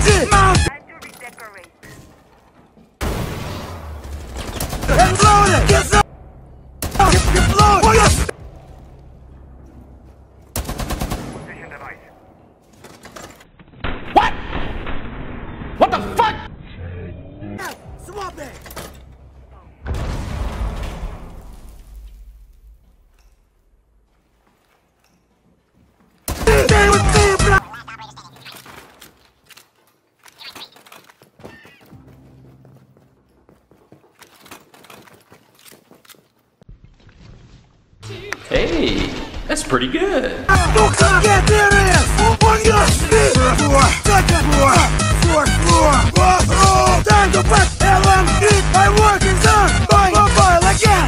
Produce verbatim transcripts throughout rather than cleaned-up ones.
M G mounted. Time to redecorate. And loaded. Get some. Get, get loaded. Oh, yes. Position device. What? What the fuck? Swap it. Stay with me, bro. Hey, that's pretty good. Don't get serious. On your feet. Floor, second floor, fourth floor. Oh, time to back L M D. My work is done. Bye, mobile again.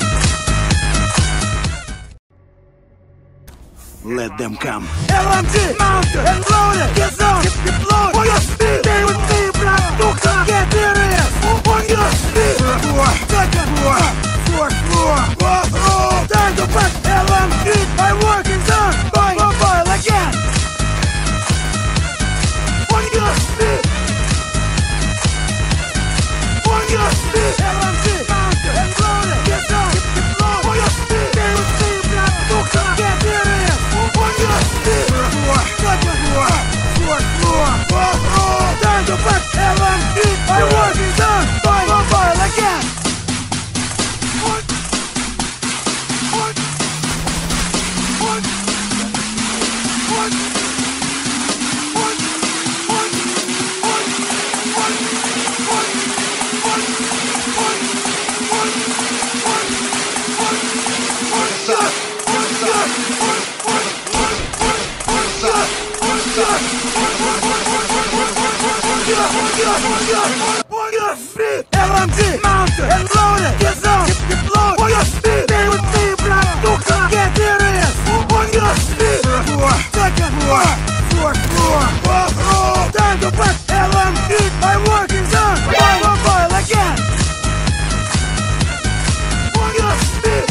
Let them come. L M G mounted and loaded. Get some. Get, get loaded. On your feet. Stay with me, bro. Don't get serious. On your feet. Floor, second floor, fourth floor. Oh, time to back L M D. My work is done. Bye, mobile again. On your feet. On your feet. L M G mounted and loaded. Get some. Get, get loaded. On your feet. Stay with me, bro. Don't get serious. On your feet. Floor, second floor, fourth floor. Oh, time to back L M D. My work is done. Bye, mobile again. On, on, on, on, on, on, on, on, on, on, on, on, on, on, on, shot, on, shot, on, on, on, on, on, shot, on, shot, on, on, on, on, on, on, on, shot, on, shot, on, shot, on your feet. L M G mounted and loaded. Get some. Get, get loaded. On your feet. Stay with me, bro. Don't get serious. On your feet. Floor, second floor, fourth floor. Oh, time to back L M D. My work is done. Bye, mobile again. On your feet.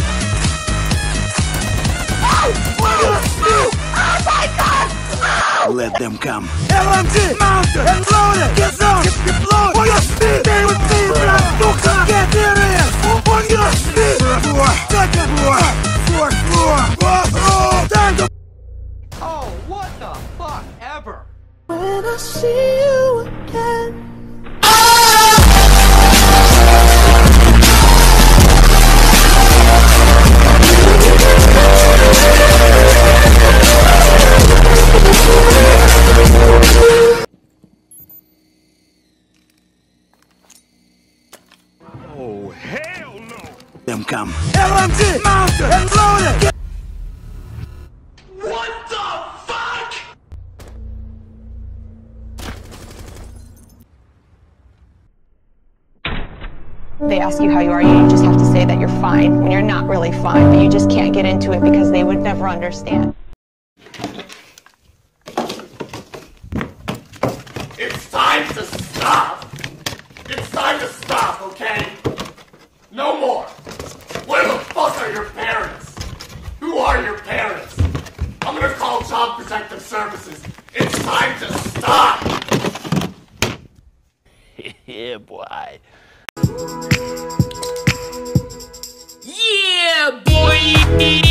On your feet. Oh my God! Let them come. L M G mounted and loaded. Get some. Get, get loaded. On your feet. Stay with me, bro. Don't get serious. On your feet. Floor, second floor, fourth floor. Oh, time to. Oh, what the fuck ever? When I see you again. Oh, hell no! Them come. L M G mounted and loaded. Get What the fuck? They ask you how you are, you just have to say that you're fine when you're not really fine, but you just can't get into it because they would never understand. It's time to stop. It's time to stop, okay? No more. Where the fuck are your parents? Who are your parents? I'm gonna call Child Protective Services. It's time to stop. Yeah, boy. Yeah, boy!